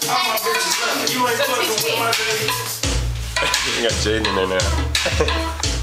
All my bitches left. You ain't fucking with my baby. You got Jaden in there now.